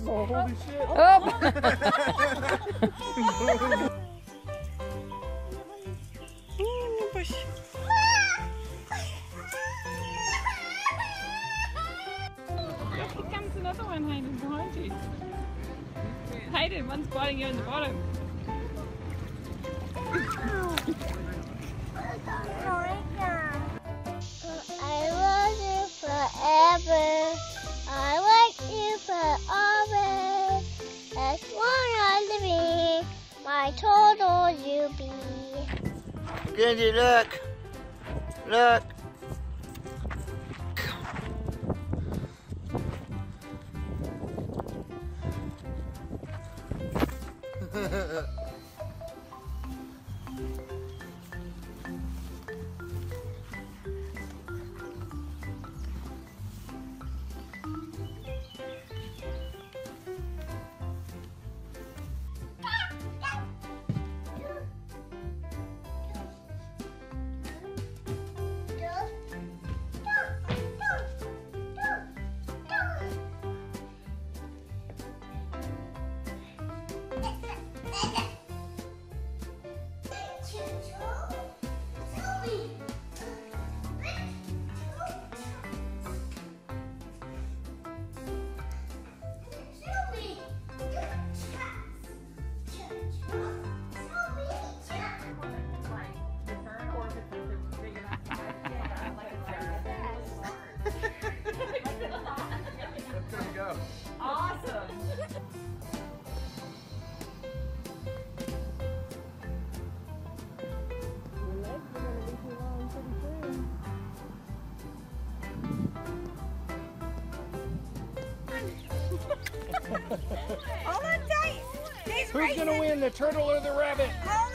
Oh, holy shit. Oh! Ooh, push. Look, here comes another one, Hayden, behind you. Hayden, one's biting you in the bottom. I love you forever. I like you forever. As long as I live, my total you be. Genji, look. Look. Hold on tight. Who's gonna win, the turtle or the rabbit? Hold